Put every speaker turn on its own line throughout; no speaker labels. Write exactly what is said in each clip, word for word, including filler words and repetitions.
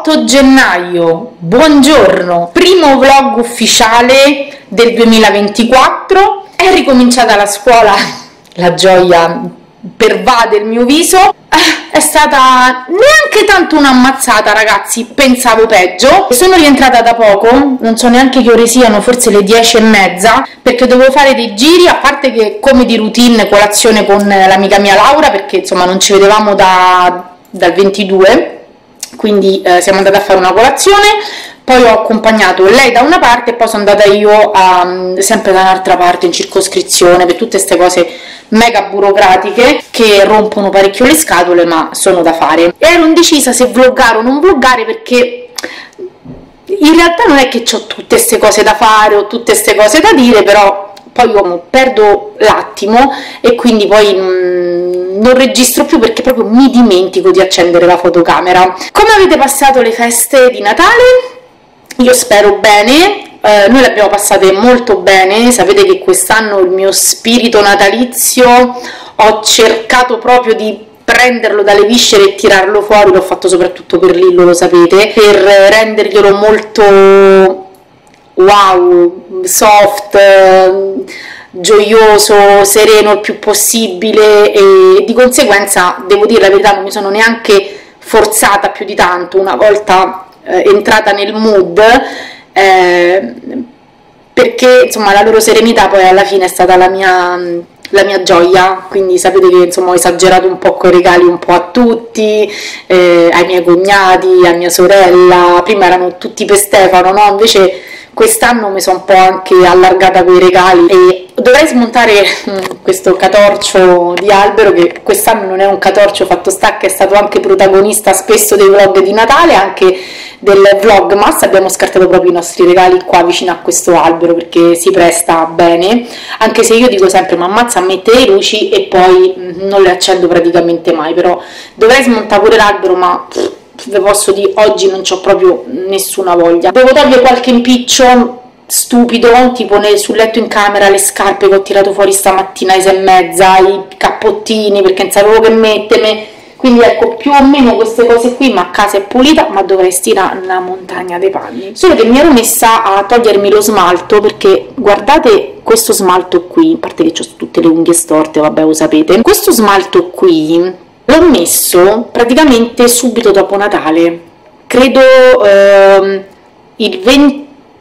otto gennaio, buongiorno, primo vlog ufficiale del duemilaventiquattro, è ricominciata la scuola, la gioia pervade il mio viso, è stata neanche tanto un'ammazzata ragazzi, pensavo peggio. Sono rientrata da poco, non so neanche che ore siano, forse le dieci e mezza, perché dovevo fare dei giri, a parte che come di routine colazione con l'amica mia Laura, perché insomma non ci vedevamo da, dal ventidue, quindi eh, siamo andati a fare una colazione, poi ho accompagnato lei da una parte e poi sono andata io a, sempre da un'altra parte in circoscrizione, per tutte queste cose mega burocratiche che rompono parecchio le scatole, ma sono da fare. E ero indecisa se vloggare o non vloggare, perché in realtà non è che ho tutte queste cose da fare o tutte queste cose da dire, però poi io perdo l'attimo e quindi poi mh, non registro più, perché proprio mi dimentico di accendere la fotocamera. Come avete passato le feste di Natale? Io spero bene. Eh, noi le abbiamo passate molto bene, sapete che quest'anno il mio spirito natalizio ho cercato proprio di prenderlo dalle viscere e tirarlo fuori, l'ho fatto soprattutto per Lillo, lo sapete, per renderglielo molto wow, soft, gioioso, sereno il più possibile, e di conseguenza devo dire la verità non mi sono neanche forzata più di tanto una volta eh, entrata nel mood, eh, perché insomma la loro serenità poi alla fine è stata la mia, la mia gioia. Quindi sapete che insomma ho esagerato un po' con i regali un po' a tutti, eh, ai miei cognati, a mia sorella, prima erano tutti per Stefano, no? Invece quest'anno mi sono un po' anche allargata con i regali e dovrei smontare questo catorcio di albero, che quest'anno non è un catorcio, fatto sta che è stato anche protagonista spesso dei vlog di Natale, anche del vlogmas. Abbiamo scartato proprio i nostri regali qua vicino a questo albero perché si presta bene, anche se io dico sempre ma ammazza a mettere le luci e poi non le accendo praticamente mai, però dovrei smontare pure l'albero, ma vi posso dire oggi non c'ho proprio nessuna voglia. Devo togliere qualche impiccio stupido, tipo nel, sul letto in camera, le scarpe che ho tirato fuori stamattina alle sei e mezza, i cappottini perché non sapevo che mettermi, quindi ecco più o meno queste cose qui, ma a casa è pulita, ma dovrei stirare una montagna dei panni. Solo che mi ero messa a togliermi lo smalto, perché guardate questo smalto qui, a parte che ho tutte le unghie storte, vabbè lo sapete, questo smalto qui l'ho messo praticamente subito dopo Natale, credo ehm, il venti,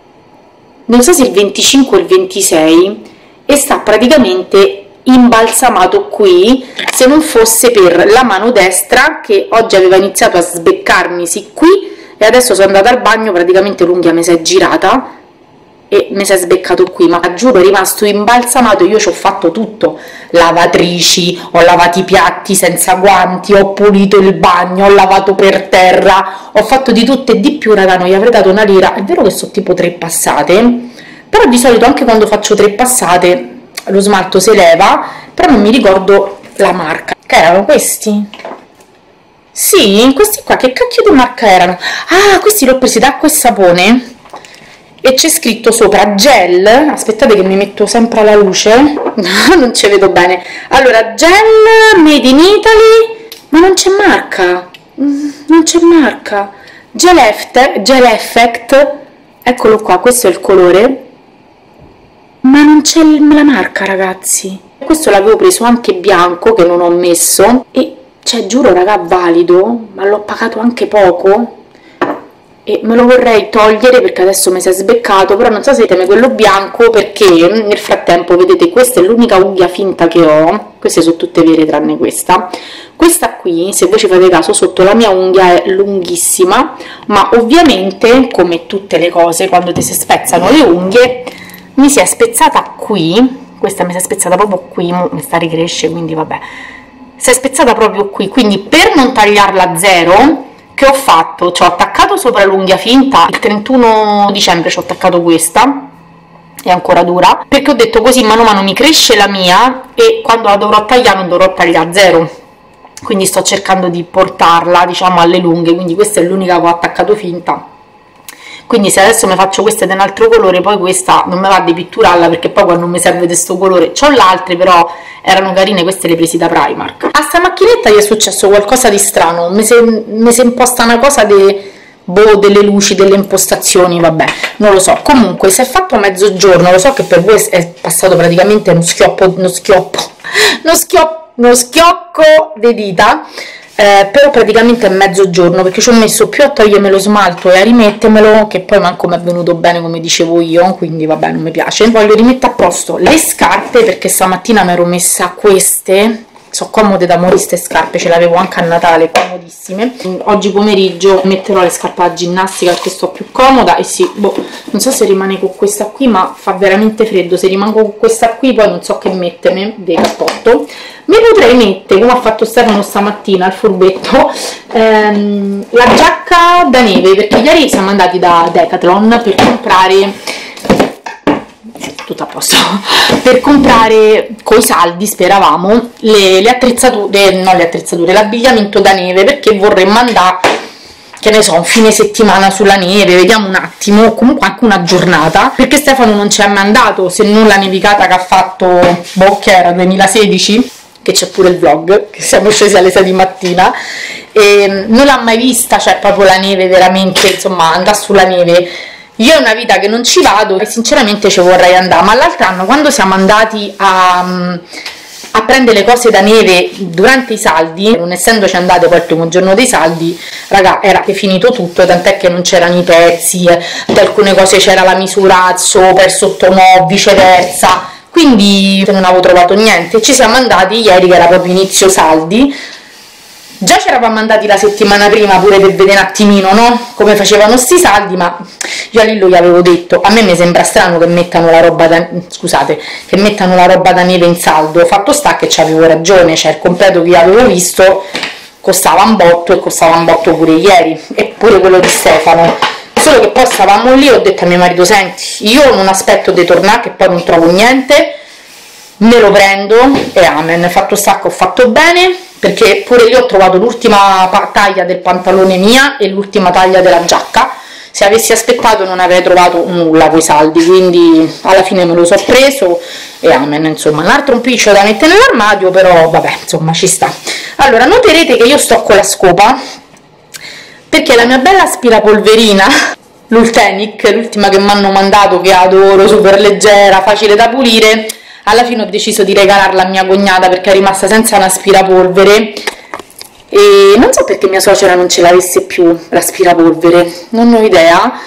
non so se il venticinque o il ventisei, e sta praticamente imbalsamato qui, se non fosse per la mano destra che oggi aveva iniziato a sbeccarmisi qui, e adesso sono andata al bagno, praticamente l'unghia mi si è girata e mi si è sbeccato qui, ma giuro è rimasto imbalsamato. Io ci ho fatto tutto, lavatrici, ho lavato i piatti senza guanti, ho pulito il bagno, ho lavato per terra, ho fatto di tutto e di più, raga, non gli avrei dato una lira. È vero che sono tipo tre passate, però di solito anche quando faccio tre passate lo smalto si leva, però non mi ricordo la marca. Che erano questi? Sì, questi qua, che cacchio di marca erano? Ah, questi li ho presi da acqua e sapone e c'è scritto sopra gel, aspettate che mi metto sempre alla luce, non ci vedo bene. Allora, gel made in Italy, ma non c'è marca, non c'è marca. Gel effect, gel effect, eccolo qua, questo è il colore, ma non c'è la marca, ragazzi. Questo l'avevo preso anche bianco, che non ho messo, e cioè giuro raga, valido, ma l'ho pagato anche poco e me lo vorrei togliere perché adesso mi si è sbeccato, però non so se teme quello bianco, perché nel frattempo vedete questa è l'unica unghia finta che ho, queste sono tutte vere tranne questa. Questa qui, se voi ci fate caso, sotto la mia unghia è lunghissima, ma ovviamente come tutte le cose quando ti si spezzano le unghie mi si è spezzata qui, questa mi si è spezzata proprio qui, mi sta a ricrescere, quindi vabbè, si è spezzata proprio qui, quindi per non tagliarla a zero che ho fatto? Ci ho attaccato sopra l'unghia finta, il trentuno dicembre ci ho attaccato questa, è ancora dura, perché ho detto così mano a mano mi cresce la mia e quando la dovrò tagliare non dovrò tagliare a zero, quindi sto cercando di portarla diciamo alle lunghe, quindi questa è l'unica che ho attaccato finta. Quindi se adesso mi faccio questa di un altro colore, poi questa non mi va di pitturarla, perché poi quando mi serve questo colore, c'ho le altre però erano carine, queste le presi da Primark. A sta macchinetta gli è successo qualcosa di strano, mi si è imposta una cosa di boh, delle luci, delle impostazioni, vabbè, non lo so. Comunque si è fatto a mezzogiorno, lo so che per voi è passato praticamente uno schioppo, uno schioppo, uno schioppo, uno schiocco di dita, eh, però praticamente è mezzogiorno, perché ci ho messo più a togliermi lo smalto e a rimettermelo, che poi manco mi è venuto bene come dicevo io, quindi vabbè, non mi piace. Voglio rimettere a posto le scarpe, perché stamattina mi ero messa queste, sono comode da morire ste scarpe, ce l'avevo anche a Natale, comodissime. Oggi pomeriggio metterò le scarpe da ginnastica perché sto più comoda, e sì, boh, non so se rimane con questa qui, ma fa veramente freddo. Se rimango con questa qui poi non so che mettermi del cappotto. Mi potrei mettere, come ha fatto Stefano stamattina al furbetto, ehm, la giacca da neve, perché ieri siamo andati da Decathlon per comprare, tutto a posto, per comprare coi saldi, speravamo, le, le attrezzature, non le attrezzature, l'abbigliamento da neve, perché vorremmo andare, che ne so, un fine settimana sulla neve, vediamo un attimo, comunque anche una giornata, perché Stefano non ci è mai andato, se non la nevicata che ha fatto, boh, che era duemilasedici, che c'è pure il vlog, che siamo scesi alle sei di mattina, e non l'ha mai vista, cioè proprio la neve veramente, insomma, andare sulla neve. Io è una vita che non ci vado e sinceramente ci vorrei andare, ma l'altro anno quando siamo andati a, a prendere le cose da neve durante i saldi, non essendoci andate poi il primo giorno dei saldi, raga, era finito tutto, tant'è che non c'erano i pezzi, di alcune cose c'era la misura sopra e sotto no, viceversa, quindi non avevo trovato niente. Ci siamo andati ieri che era proprio inizio saldi. Già ci eravamo andati la settimana prima pure per vedere un attimino, no? Come facevano sti saldi, ma io a Lillo gli avevo detto, a me mi sembra strano che mettano la roba da, scusate, che mettano la roba da neve in saldo. Fatto sta che c'avevo ragione, cioè il completo che io avevo visto costava un botto e costava un botto pure ieri, e pure quello di Stefano. Solo che poi stavamo lì, ho detto a mio marito, senti, io non aspetto di tornare che poi non trovo niente, me lo prendo e amen. Fatto sta che ho fatto bene, perché pure lì ho trovato l'ultima taglia del pantalone mia e l'ultima taglia della giacca. Se avessi aspettato non avrei trovato nulla coi saldi, quindi alla fine me lo so preso e amen. Insomma, un altro impiccio da mettere nell'armadio, però vabbè, insomma, ci sta. Allora, noterete che io sto con la scopa, perché la mia bella aspirapolverina, l'Ultenic, l'ultima che mi hanno mandato, che adoro, super leggera, facile da pulire, alla fine ho deciso di regalarla a mia cognata perché è rimasta senza un aspirapolvere, e non so perché mia suocera non ce l'avesse più l'aspirapolvere, non ho idea.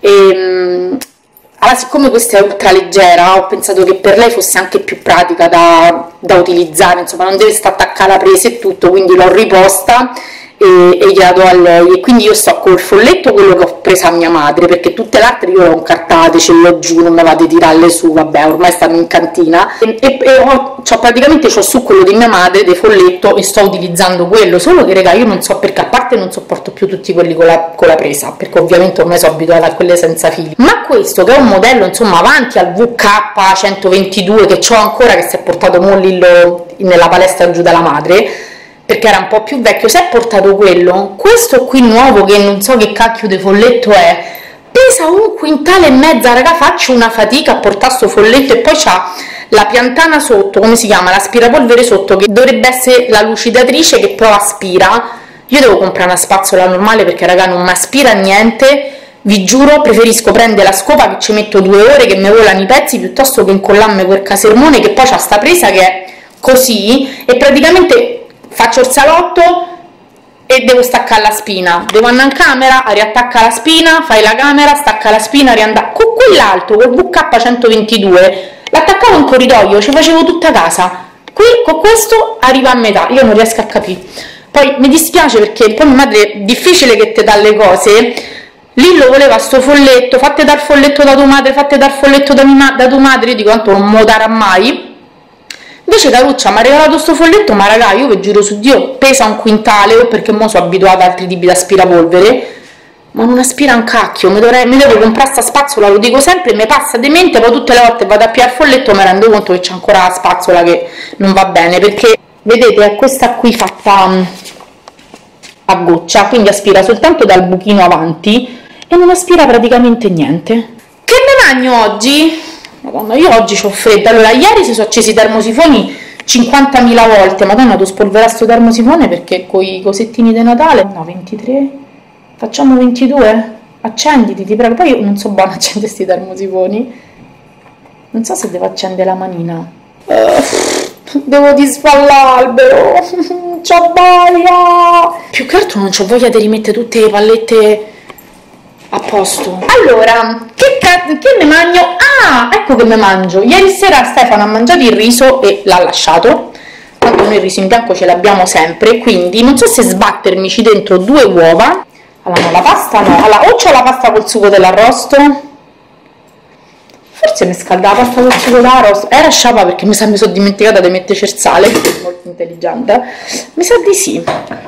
E allora, siccome questa è ultra leggera, ho pensato che per lei fosse anche più pratica da, da utilizzare, insomma non deve stare attaccata alla presa e tutto, quindi l'ho riposta e, e gliela do a lei. E quindi io sto col folletto, quello che ho preso a mia madre, perché tutte le altre io le ho incartate, ce l'ho giù, non me vado a tirarle su, vabbè, ormai stanno in cantina, e, e, e ho, cioè, praticamente ho su quello di mia madre, del folletto, e sto utilizzando quello. Solo che raga, io non so perché, a parte non sopporto più tutti quelli con la, con la presa, perché ovviamente ormai sono abituata a quelle senza fili, ma questo che è un modello insomma avanti al V K centoventidue, che ho ancora, che si è portato Mollillo nella palestra giù dalla madre perché era un po' più vecchio, si è portato quello. Questo qui nuovo, che non so che cacchio di folletto è, pesa un quintale e mezza, raga, faccio una fatica a portare sto folletto. E poi c'ha la piantana sotto, come si chiama, l'aspirapolvere sotto, che dovrebbe essere la lucidatrice che però aspira. Io devo comprare una spazzola normale perché raga non mi aspira niente, vi giuro. Preferisco prendere la scopa che ci metto due ore che mi volano i pezzi, piuttosto che incollarmi quel casermone che poi c'ha sta presa che è così, e praticamente faccio il salotto e devo staccare la spina, devo andare in camera, riattacca la spina, fai la camera, stacca la spina, riandà. Con quell'altro, col V K centoventidue, l'attaccavo in corridoio, ci facevo tutta casa. Qui con questo arriva a metà, io non riesco a capire. Poi mi dispiace perché poi mia madre è difficile che te dà le cose. Lillo voleva sto folletto, fatte dal folletto da tua madre, fatte dal folletto da, mia, da tua madre. Io dico, tanto non mo darà mai. Invece Caruccia mi ha regalato sto folletto, ma raga, io vi giuro su Dio, pesa un quintale, o perché mo sono abituata ad altri tipi di aspirapolvere, ma non aspira un cacchio. Mi, dovrei, mi devo comprare sta spazzola, lo dico sempre, mi passa demente, poi tutte le volte vado a pigliare il folletto e mi rendo conto che c'è ancora la spazzola che non va bene, perché vedete è questa qui fatta um, a goccia, quindi aspira soltanto dal buchino avanti e non aspira praticamente niente. Che ne mangio oggi? Madonna, io oggi c'ho freddo. Allora, ieri si sono accesi i termosifoni cinquantamila volte. Madonna, devo spolverare sto termosifone perché con i cosettini di Natale, no, ventitré, Facciamo ventidue? Accenditi, ti prego. Poi io non so buona a accendere questi termosifoni. Non so se devo accendere la manina. Uh, devo disfare l'albero. C'ho voglia. Più che altro non c'ho voglia di rimettere tutte le pallette a posto. Allora, che, che ne mangio? Ah, ecco che me mangio. Ieri sera Stefano ha mangiato il riso e l'ha lasciato. Tanto noi il riso in bianco ce l'abbiamo sempre, quindi non so se sbattermici dentro due uova. Allora, no, la pasta no. Allora, o c'ho la pasta col sugo dell'arrosto. Forse mi scalda la pasta col sugo dell'arrosto. Era sciapa perché mi sa mi sono dimenticata di metterci il sale, molto intelligente. Mi sa di sì.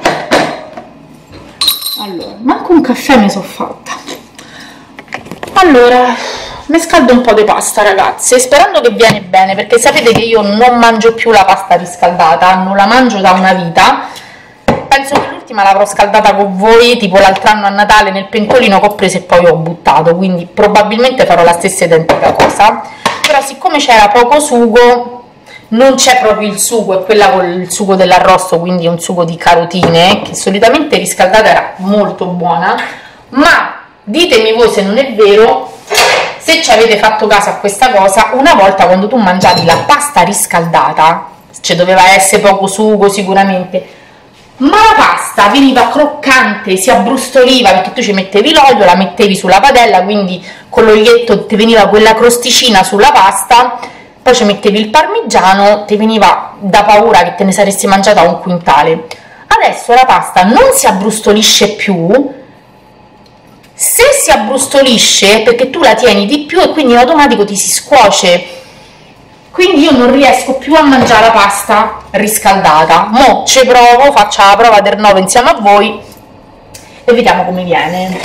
Allora, manco un caffè mi sono fatta. Allora, mi scaldo un po' di pasta, ragazze, sperando che viene bene, perché sapete che io non mangio più la pasta riscaldata, non la mangio da una vita. Penso che l'ultima l'avrò scaldata con voi tipo l'altro anno a Natale nel pentolino che ho preso e poi ho buttato, quindi probabilmente farò la stessa identica cosa. Però siccome c'era poco sugo, non c'è proprio il sugo, è quella con il sugo dell'arrosto, quindi un sugo di carotine, che solitamente riscaldata era molto buona, ma ditemi voi se non è vero, se ci avete fatto caso a questa cosa. Una volta quando tu mangiavi la pasta riscaldata, cioè doveva essere poco sugo sicuramente, ma la pasta veniva croccante, si abbrustoliva, perché tu ci mettevi l'olio, la mettevi sulla padella, quindi con l'olietto ti veniva quella crosticina sulla pasta, poi ci mettevi il parmigiano, ti veniva da paura che te ne saresti mangiata un quintale. Adesso la pasta non si abbrustolisce più. Se si abbrustolisce perché tu la tieni di più e quindi in automatico ti si scuoce, quindi io non riesco più a mangiare la pasta riscaldata. Mo ci provo, faccio la prova del nove insieme a voi e vediamo come viene.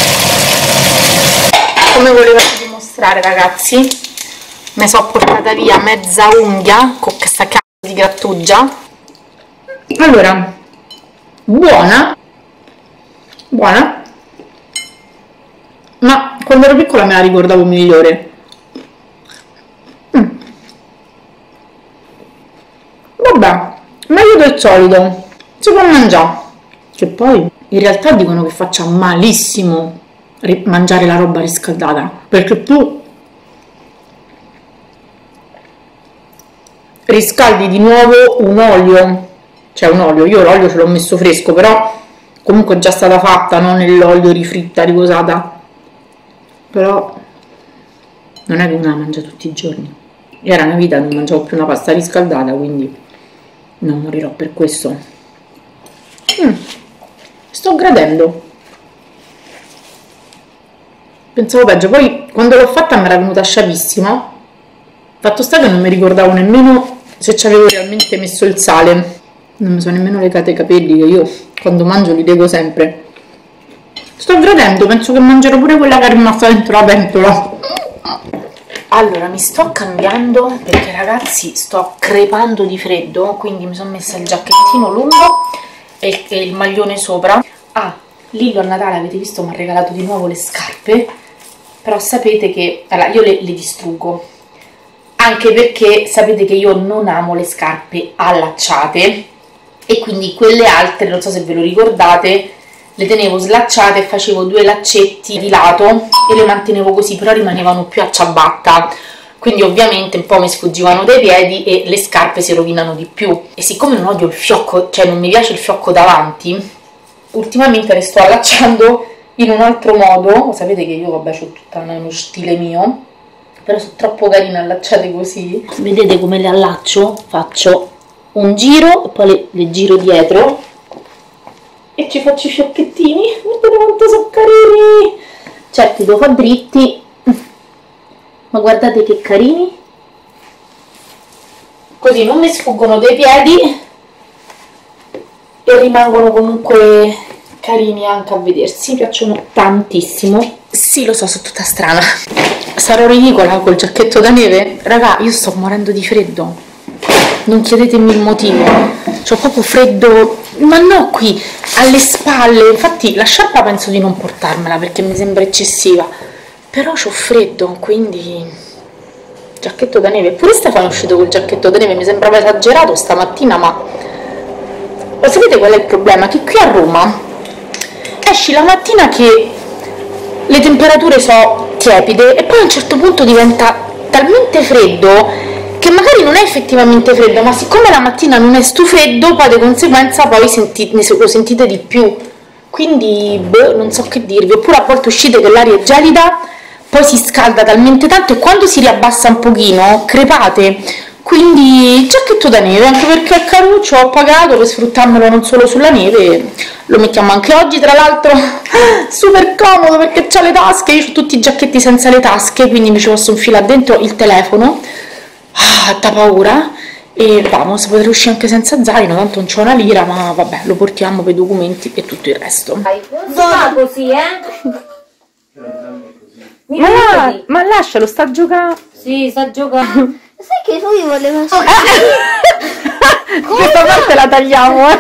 Come volevo dimostrare, ragazzi, mi sono portata via mezza unghia con questa cazzo di grattugia. Allora, buona buona, ma quando ero piccola me la ricordavo migliore. Mm. Vabbè, meglio del solito, si può mangiare. Che poi in realtà dicono che faccia malissimo mangiare la roba riscaldata, perché tu riscaldi di nuovo un olio, cioè un olio, io l'olio ce l'ho messo fresco, però comunque è già stata fatta, non nell'olio rifritta, riposata. Però non è che una la mangia tutti i giorni. Era una vita che non mangiavo più una pasta riscaldata, quindi non morirò per questo. Mm, sto gradendo. Pensavo peggio, poi quando l'ho fatta mi era venuta sciapissima. Fatto sta che non mi ricordavo nemmeno se ci avevo realmente messo il sale. Non mi sono nemmeno legate i capelli, che io quando mangio li lego sempre. Sto gradendo, penso che mangerò pure quella che è rimasta dentro la pentola. Allora, mi sto cambiando perché, ragazzi, sto crepando di freddo, quindi mi sono messa il giacchettino lungo e il, e il maglione sopra. Ah, Lillo a Natale, avete visto, mi ha regalato di nuovo le scarpe, però sapete che allora, io le, le distruggo, anche perché sapete che io non amo le scarpe allacciate, e quindi quelle altre, non so se ve lo ricordate, le tenevo slacciate e facevo due laccetti di lato e le mantenevo così, però rimanevano più a ciabatta, quindi ovviamente un po' mi sfuggivano dai piedi e le scarpe si rovinano di più. E siccome non odio il fiocco, cioè non mi piace il fiocco davanti, ultimamente le sto allacciando in un altro modo. Sapete che io vabbè ho tutto uno stile mio, però sono troppo carine allacciate così. Vedete come le allaccio? Faccio un giro e poi le, le giro dietro e ci faccio i fiocchettini. Guardate quanto sono carini! Certo, devo fare dritti, ma guardate che carini, così non mi sfuggono dai piedi e rimangono comunque carini anche a vedersi. Mi piacciono tantissimo. Sì, lo so, sono tutta strana, sarò ridicola col giacchetto da neve. Raga, io sto morendo di freddo, non chiedetemi il motivo, c'ho proprio freddo, ma no qui, alle spalle. Infatti la sciarpa penso di non portarmela perché mi sembra eccessiva, però c'ho freddo, quindi giacchetto da neve. Pure Stefano è uscito col giacchetto da neve, mi sembrava esagerato stamattina, ma lo sapete qual è il problema? Che qui a Roma esci la mattina che le temperature sono tiepide e poi a un certo punto diventa talmente freddo che magari non è effettivamente freddo, ma siccome la mattina non è sto freddo, poi di conseguenza poi senti, ne lo sentite di più, quindi boh, non so che dirvi. Oppure a volte uscite che l'aria è gelida, poi si scalda talmente tanto e quando si riabbassa un pochino crepate. Quindi giacchetto da neve, anche perché è caruccio, ho pagato per sfruttarmelo non solo sulla neve, lo mettiamo anche oggi, tra l'altro super comodo perché c'ha le tasche, io ho tutti i giacchetti senza le tasche, quindi mi ci posso infilare dentro il telefono, ah, da paura, e vamos, potrei uscire anche senza zaino, tanto non c'ho una lira, ma vabbè, lo portiamo per i documenti e tutto il resto.
Non si fa così, eh?
Ma, la, ma lascialo, sta giocando.
Sì, sta giocando.
Sai che lui voleva fare?
Questa parte la tagliamo, eh?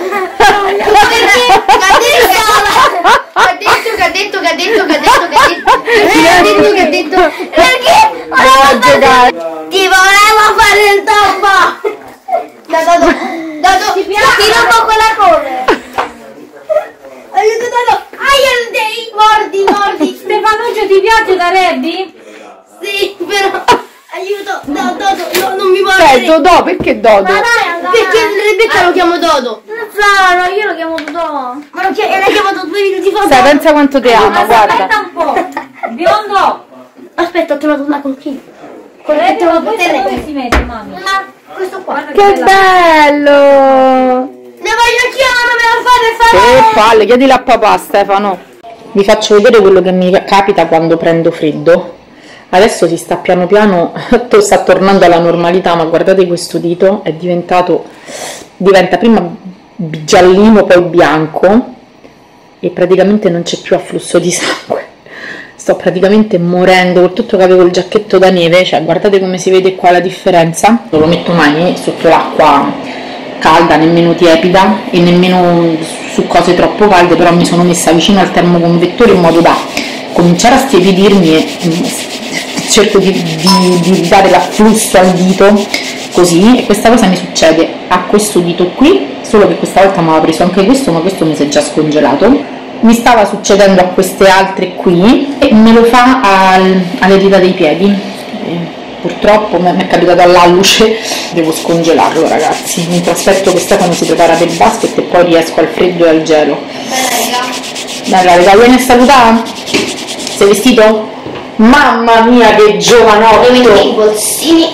Ha detto che ha detto che ha detto che ha detto che ha detto che ha detto perché
voleva giocare.
ti voleva fare il tombo. Dato, dato, ti tira un po' quella cosa. Aiuto, dato, aiuto, dei mordi, mordi.
Stefanoggio, ti piace da Rebby?
Sì, però aiuto, no, Dodo, no, non mi
Cioè,
mordere.
Dodò, perché Dodo?
Ma dai, perché Rebecca lo chiamo Dodo?
Non so, no, io lo chiamo Dodò.
Ma lo chiamo, l'ha chiamato due minuti fa.
Sai, pensa quanto ti ama, guarda.
Aspetta un po'. Biondo.
Aspetta, ho trovato una conchiglia.
Rebby, ma questo dove si mette, mami?
Ah, questo qua.
Guarda
Che
bella.
bello!
Ne voglio chiamare, me la fate fare.
Che palle, chiedila a papà, Stefano. Vi faccio vedere quello che mi capita quando prendo freddo. Adesso si sta piano piano, sta tornando alla normalità, ma guardate questo dito, è diventato, diventa prima giallino, poi bianco e praticamente non c'è più afflusso di sangue. Sto praticamente morendo, con tutto che avevo il giacchetto da neve, cioè guardate come si vede qua la differenza. Non lo metto mai sotto l'acqua calda, nemmeno tiepida e nemmeno su cose troppo calde, però mi sono messa vicino al termoconvettore in modo da cominciare a stiepidirmi e cerco di, di, di dare l'afflusso al dito così, e questa cosa mi succede a questo dito qui, solo che questa volta mi aveva preso anche questo, ma questo mi si è già scongelato. Mi stava succedendo a queste altre qui e me lo fa al, alle dita dei piedi. E purtroppo mi è capitato all'alluce, devo scongelarlo, ragazzi, mentre aspetto che Stefano si prepara per il basket e poi riesco al freddo e al gelo. Bella raga, vieni a salutare? Sei vestito? Mamma mia che giovanotto!
Devo mettere i bolsini.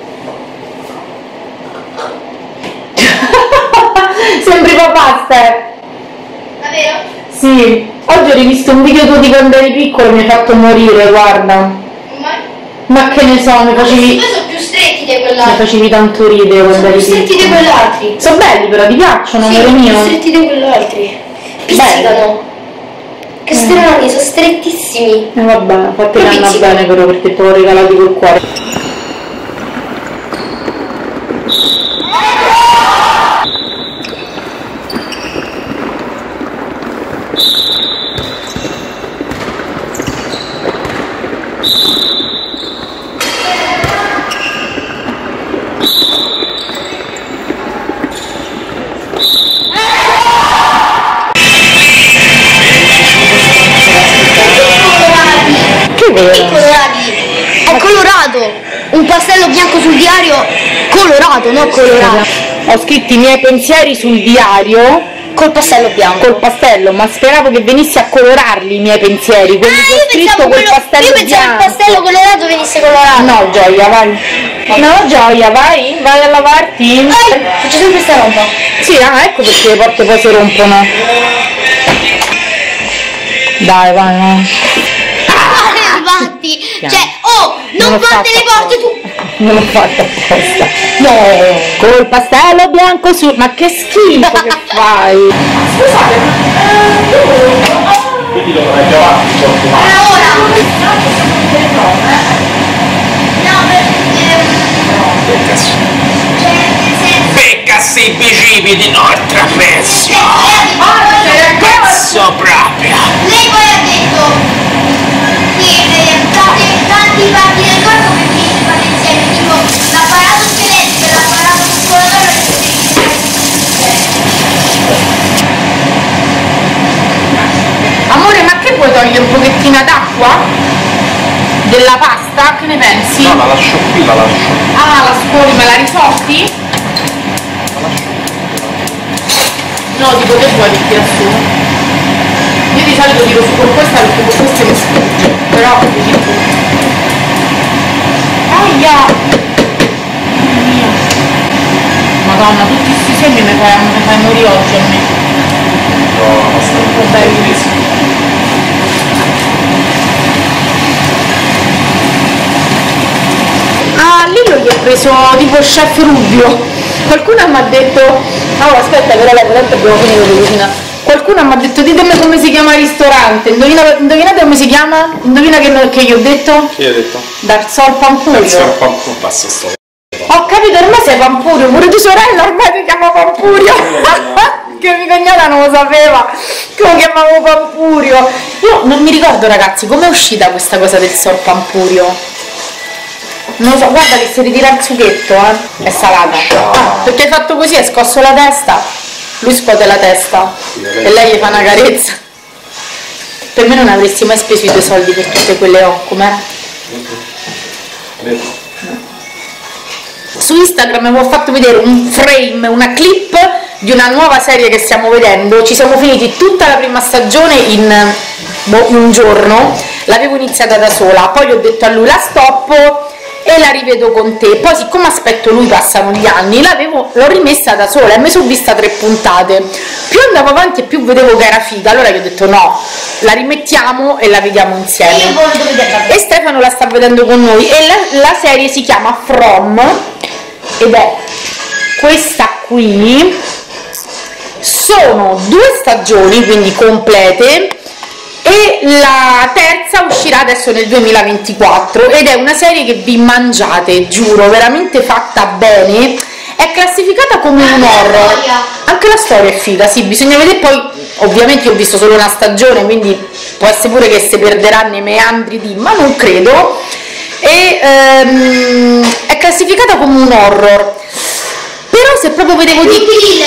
Sembri papà, Stef!
Davvero?
Sì, oggi ho rivisto un video tuo di quando eri piccolo e mi hai fatto morire, guarda.
Ma
Ma che ne so, mi facevi,
sono più stretti di
mi
quell'altro.
facevi tanto ridere quando
Sono
eri
più stretti di
piccolo.
quell'altri.
Sono belli però, ti piacciono,
Sì,
amore
sono più
mio?
stretti di quell'altri. Pizzicano. Che strani, sono strettissimi.
Eh vabbè, fatti che
Però
andare
pizzicano.
bene però perché te l'ho regalati col cuore. Che vero?
Colorati. È colorato. Un pastello bianco sul diario colorato, non colorato.
Ho scritto i miei pensieri sul diario
Col pastello bianco.
col pastello, ma speravo che venissi a colorarli i miei pensieri, quelli che ho scritto col
quello,
pastello
io pensavo
bianco.
il pastello colorato venisse colorato.
No, Gioia, vai. No, Gioia, vai, vai a lavarti.
Dai, faccio sempre sta roba.
Sì, ah, ecco perché le porte poi si rompono. Dai, vai, vai.
Infatti,
Piano.
cioè, oh, non
l'ho
batte le
fatto
porte tu.
Non l'ho fatto apposta. No, col pastello bianco su. Ma che schifo che fai? Scusate,
Quindi lo vorrei già avanti,
Ma ora. No, perché cioè, nel senso
becca sei bicipiti, no, è trapezzo.
Cazzo
proprio.
lei poi ha detto che eh, tante, tanti parti del corpo che si fanno insieme, tipo l'apparato scaletico e l'apparato muscolare e tutti
lattina d'acqua della pasta, che ne pensi?
No, la lascio qui, la lascio.
Ah, la scoli, me la risotti? No, dico te vuoi che tira su. Io di solito tiro su con questa perché con queste mi sfugge, però dici tu. Aia! Mia. Madonna, tutti questi semi mi fai, mi fai morire oggi a me.
No, ma sto un po'
Bellissimo. Ah, Lillo gli ha preso tipo chef Rubio. Qualcuno mi ha detto, oh aspetta però lei tanto abbiamo finito di cucina. Qualcuno mi ha detto ditemi come si chiama il ristorante. Indovina, indovinate come si chiama? Indovina che, che gli ho detto?
Chi hai detto?
Darsol Pampurio.
Darsol Pampurio. Basta sto.
Ho capito, ormai sei Pampurio, pure tua sorella ormai ti chiama Pampurio. Che mia cognata non lo sapeva che lo chiamavo Pampurio. Io non mi ricordo ragazzi come è uscita questa cosa del Sor Pampurio. Non lo so, guarda che si ritira il sughetto, eh. È salata. Ah, perché hai fatto così, hai scosso la testa. Lui scuote la testa e lei gli fa una carezza. Per me non avresti mai speso i tuoi soldi per tutte quelle O, com'è? Su Instagram avevo fatto vedere un frame, una clip di una nuova serie che stiamo vedendo. Ci siamo finiti tutta la prima stagione in boh, un giorno, l'avevo iniziata da sola, poi ho detto a lui la stoppo e la rivedo con te. Poi siccome aspetto lui, passano gli anni, l'avevo, l'ho rimessa da sola e mi sono vista tre puntate. Più andavo avanti e più vedevo che era figa, allora gli ho detto no, la rimettiamo e la vediamo insieme. E Stefano la sta vedendo con noi e la, la serie si chiama From ed è questa qui. Sono due stagioni, quindi complete, e la terza uscirà adesso nel duemilaventiquattro ed è una serie che vi mangiate, giuro, veramente fatta bene. È classificata come un horror, anche la storia è figa, sì, bisogna vedere. Poi ovviamente io ho visto solo una stagione, quindi può essere pure che si perderà nei meandri di, ma non credo. E ehm, è classificata come un horror, però se proprio vedevo di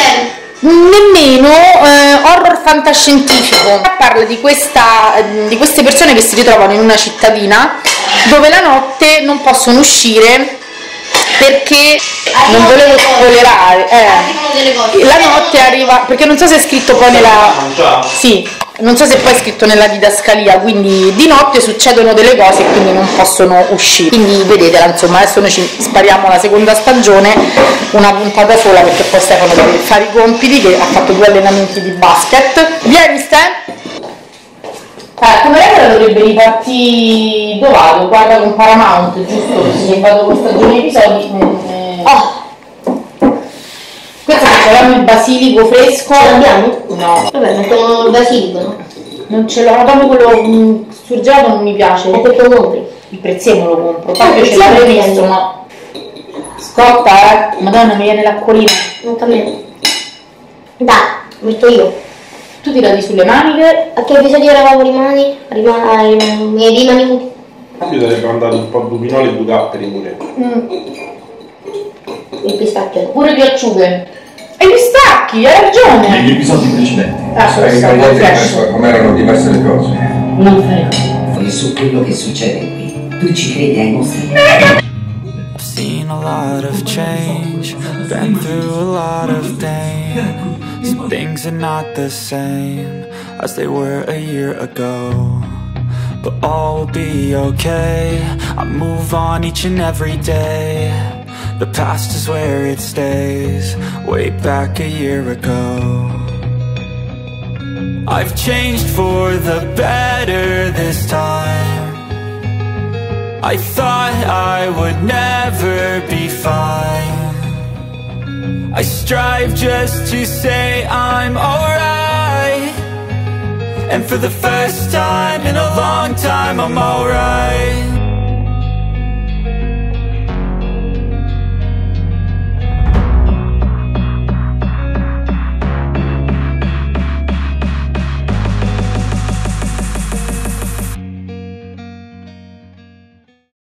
nemmeno eh, horror fantascientifico. Parla di, questa, di queste persone che si ritrovano in una cittadina dove la notte non possono uscire perché non volevo spoilerare, eh, la notte arriva, perché non so se è scritto poi nella, sì, non so se poi è scritto nella didascalia, quindi di notte succedono delle cose e quindi non possono uscire, quindi vedetela, insomma. Adesso noi ci spariamo la seconda stagione, una puntata sola, perché poi Stefano deve fare i compiti, che ha fatto due allenamenti di basket. Vieni Ste? Eh, come regola dovrebbe ripartire, dove vado? Guarda con Paramount, giusto? Se vado con stagioni episodi. Eh... Oh. Questo che abbiamo il basilico fresco.
Ce l'abbiamo?
No.
Vabbè, mettiamo il basilico, no?
Non ce l'ho, ma quello mh, surgelato non mi piace.
E perché lo compri?
Il prezzemolo lo compro,
Ah,
proprio ce
prezzemolo
l'avrei
prendi.
visto, no. Scotta, eh. Madonna, mi viene l'acquolina.
Non cammino. Dai, metto io.
Tu tirati sulle maniche.
A che episodio eravamo rimani? Rimani, mi rimani.
Io dovrebbe andare un po' Dubinoli e Budatteri pure.
Mm.
Il pistacchio.
Pure di acciughe. E gli stacchi, hai ragione.
Negli episodi precedenti.
Ah, sono
Hai
stato
cambiato
flash.
diverso, come erano diverse le cose.
Non fare così.
Su quello che succede qui, tu ci credi ai nostri?
I've seen a lot of change, been through a lot of pain. Some things are not the same as they were a year ago, but all will be okay. I move on each and every day. The past is where it stays, way back a year ago. I've changed for the better this time. I thought I would never be fine. I strive just to say I'm alright, and for the first time in a long time I'm alright.